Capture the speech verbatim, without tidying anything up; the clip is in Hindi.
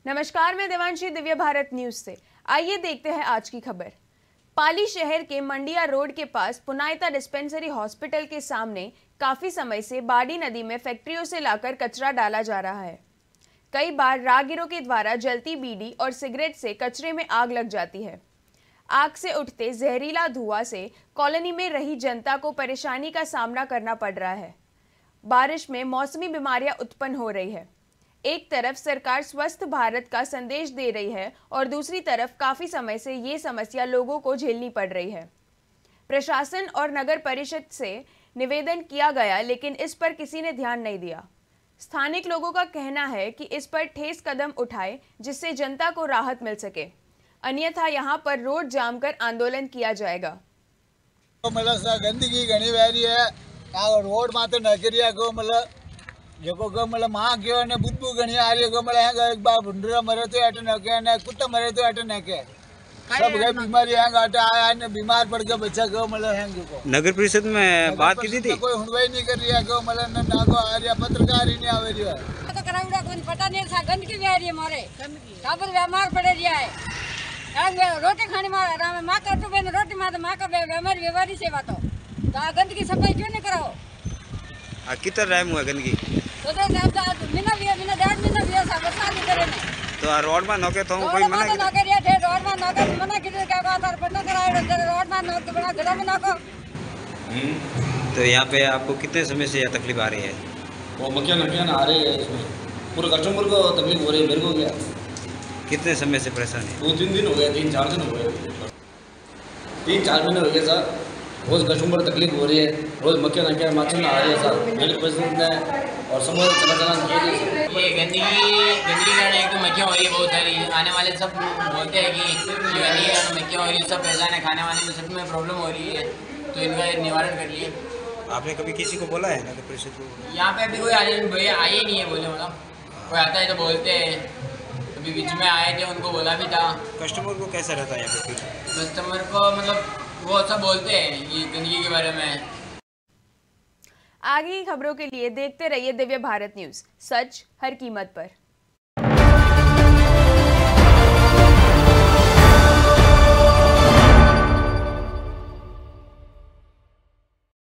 नमस्कार, मैं देवांशी दिव्य भारत न्यूज से। आइए देखते हैं आज की खबर। पाली शहर के मंडिया रोड के पास पुनायता डिस्पेंसरी हॉस्पिटल के सामने काफी समय से बाड़ी नदी में फैक्ट्रियों से लाकर कचरा डाला जा रहा है। कई बार राहगीरों के द्वारा जलती बीड़ी और सिगरेट से कचरे में आग लग जाती है। आग से उठते जहरीला धुआं से कॉलोनी में रही जनता को परेशानी का सामना करना पड़ रहा है। बारिश में मौसमी बीमारियां उत्पन्न हो रही है। एक तरफ सरकार स्वस्थ भारत का संदेश दे रही है और दूसरी तरफ काफी समय से ये समस्या लोगों को झेलनी पड़ रही है। प्रशासन और नगर परिषद से निवेदन किया गया, लेकिन इस पर किसी ने ध्यान नहीं दिया। स्थानिक लोगों का कहना है कि इस पर ठोस कदम उठाए जिससे जनता को राहत मिल सके, अन्यथा यहां पर रोड जाम कर आंदोलन किया जाएगा। तो मतलब गंदगी घनी वारी है, रोड मात्र नगरिया को मतलब जो को मतलब माँ क्यों ने बुद्धू घनी आ रही है को मतलब है एक बार भुंडरा मरे तो ऐटे न के ने कुत्ता मरे तो ऐटे न के सब गए बीमारी है गाटा आया ने बीमार पड़ के बच्चा को मतलब है को नगर परिषद में बात की थी कोई हुनवाई नहीं कर रही है को मतलब ना को आ रही है, पत्रकार ही नहीं आ रही है तो कराउड़ा कोई पता नहीं सा गंदगी भी आ रही है मारे काबर बीमार पड़ रही है। यार रोटी खाने में आराम मां का तो बेन रोटी मां तो मां का बीमार बीमारी से बात हो तो गंदगी सफाई क्यों नहीं कराओ? आ कितना टाइम हुआ गंदगी तो तो महीना भी महीना डेढ़ महीना भी सब बता नहीं करे ने तो आ रोड में नोके तो कोई मना ना करे थे रोड में नोके मना किधर क्या बात है पता कराए रोड में नोक बड़ा गला में नोको। तो यहाँ पे आपको कितने समय से यह तकलीफ आ रही है? वो मक्खियाँ नक्खियाँ आ रही है, इसमें पूरे कस्टमर को तकलीफ हो रही है। मेरे को क्या कितने समय से परेशान है? दो तीन दिन हो गए, तीन चार दिन हो गए, तीन चार महीने हो गए सर। रोज़ कस्टमर तकलीफ हो रही है, रोज़ मक्खियाँ नक्खियाँ माछी आ रही है सर। मेरे पसंद है और समझ चला चला ये गंदगी गंदगी कारण एक तो मक्खियाँ हो रही है बहुत सारी। आने वाले सब बोलते हैं कि ये गंदगी कारण मक्खियाँ हो रही है, सब परेशान है, खाने वाने में सब में प्रॉब्लम हो रही है, तो इनका निवारण कर लिए। आपने कभी किसी को बोला है नगर परिषद को? यहाँ पे अभी कोई आए आए ही नहीं है बोले, मतलब कोई आता है तो बोलते हैं। अभी बीच में आए थे, उनको बोला भी था। कस्टमर को कैसा रहता है यहाँ पे? कस्टमर को मतलब वो सब बोलते हैं ये गंदगी के बारे में। आगे की खबरों के लिए देखते रहिए दिव्य भारत न्यूज, सच हर कीमत पर।